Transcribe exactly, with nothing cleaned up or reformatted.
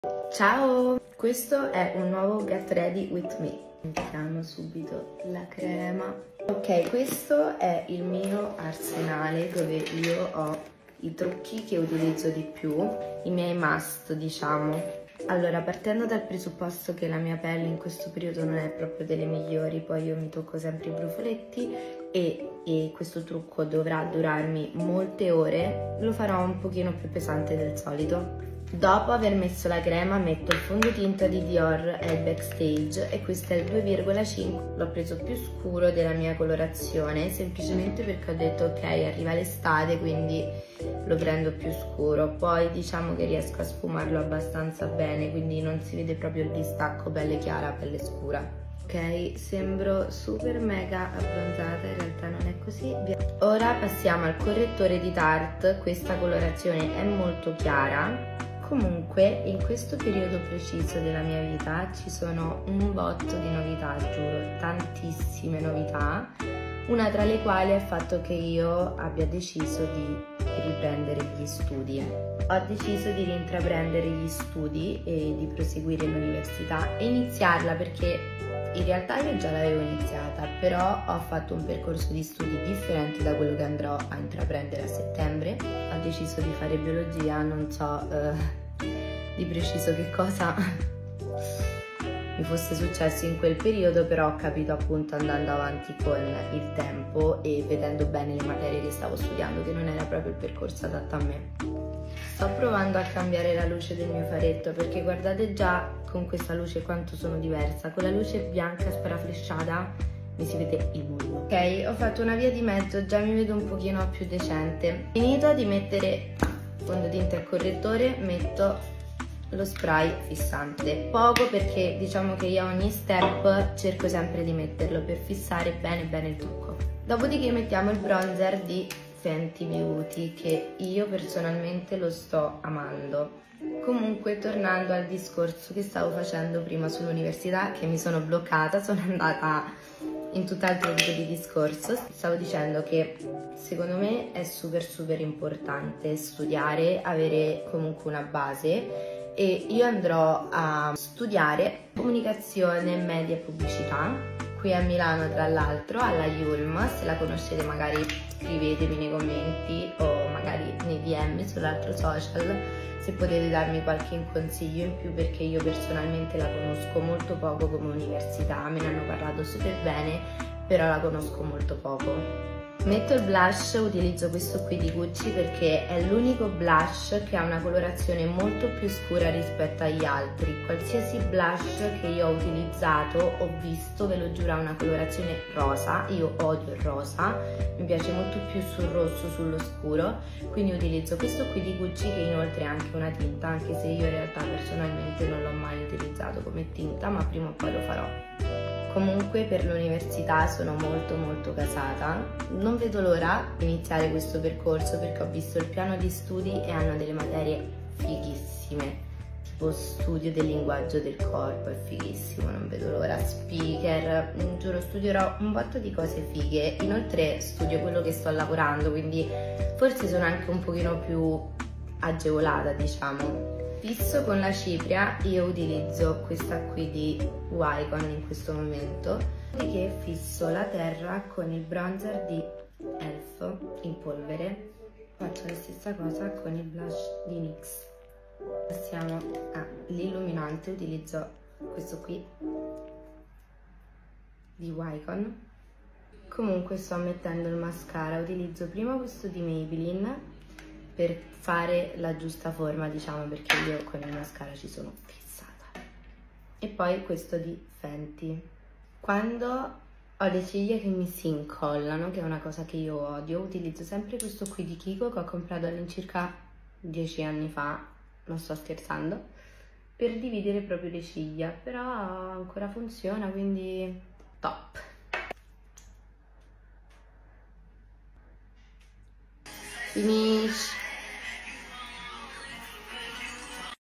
Ciao! Questo è un nuovo Get Ready With Me. Mettiamo subito la crema. Ok, questo è il mio arsenale dove io ho i trucchi che utilizzo di più, i miei must, diciamo. Allora, partendo dal presupposto che la mia pelle in questo periodo non è proprio delle migliori, poi io mi tocco sempre i brufoletti e, e questo trucco dovrà durarmi molte ore, lo farò un pochino più pesante del solito. Dopo aver messo la crema metto il fondotinta di Dior e il Backstage e questo è il due virgola cinque, l'ho preso più scuro della mia colorazione semplicemente perché ho detto ok, arriva l'estate, quindi lo prendo più scuro. Poi diciamo che riesco a sfumarlo abbastanza bene, quindi non si vede proprio il distacco pelle chiara, pelle scura. Ok, sembro super mega abbronzata, in realtà non è così. Ora passiamo al correttore di Tarte, questa colorazione è molto chiara. Comunque in questo periodo preciso della mia vita ci sono un botto di novità, giuro, tantissime novità, una tra le quali è il fatto che io abbia deciso di riprendere gli studi. Ho deciso di rintraprendere gli studi e di proseguire l'università e iniziarla perché in realtà io già l'avevo iniziata, però ho fatto un percorso di studi differente da quello che andrò a intraprendere a settembre. Ho deciso di fare biologia, non so eh, di preciso che cosa mi fosse successo in quel periodo, però ho capito appunto andando avanti con il tempo e vedendo bene le materie che stavo studiando che non era proprio il percorso adatto a me. Sto provando a cambiare la luce del mio faretto perché guardate già con questa luce quanto sono diversa. Con la luce bianca sparaflesciata mi si vede il mullo. Ok, ho fatto una via di mezzo, già mi vedo un pochino più decente. Finito di mettere fondotinta e correttore, metto lo spray fissante. Poco perché diciamo che io a ogni step cerco sempre di metterlo per fissare bene bene il trucco. Dopodiché mettiamo il bronzer di Fenty Beauty che io personalmente lo sto amando. Comunque tornando al discorso che stavo facendo prima sull'università, che mi sono bloccata, sono andata in tutt'altro tipo di discorso. Stavo dicendo che secondo me è super super importante studiare, avere comunque una base e io andrò a studiare comunicazione, media e pubblicità qui a Milano, tra l'altro alla Yulm. Se la conoscete magari scrivetemi nei commenti o magari nei D M sull'altro social se potete darmi qualche consiglio in più perché io personalmente la conosco molto poco come università, me ne hanno parlato super bene però la conosco molto poco. Metto il blush, utilizzo questo qui di Gucci perché è l'unico blush che ha una colorazione molto più scura rispetto agli altri. Qualsiasi blush che io ho utilizzato, ho visto, ve lo giuro, ha una colorazione rosa. Io odio il rosa, mi piace molto più sul rosso, sullo scuro, quindi utilizzo questo qui di Gucci che inoltre è anche una tinta, anche se io in realtà personalmente non l'ho mai utilizzato come tinta, ma prima o poi lo farò. Comunque per l'università sono molto molto gasata, non vedo l'ora di iniziare questo percorso perché ho visto il piano di studi e hanno delle materie fighissime, tipo studio del linguaggio del corpo, è fighissimo, non vedo l'ora, speaker, giuro studierò un botto di cose fighe, inoltre studio quello che sto lavorando, quindi forse sono anche un pochino più agevolata, diciamo. Fisso con la cipria, io utilizzo questa qui di Wycon in questo momento, che fisso la terra con il bronzer di Elf in polvere. Faccio la stessa cosa con il blush di NYX. Passiamo all'illuminante, utilizzo questo qui di Wycon. Comunque sto mettendo il mascara, utilizzo prima questo di Maybelline per fare la giusta forma, diciamo, perché io con il mascara ci sono fissata. E poi questo di Fenty. Quando ho le ciglia che mi si incollano, che è una cosa che io odio, utilizzo sempre questo qui di Kiko che ho comprato all'incirca dieci anni fa, non sto scherzando, per dividere proprio le ciglia, però ancora funziona, quindi top. Finish.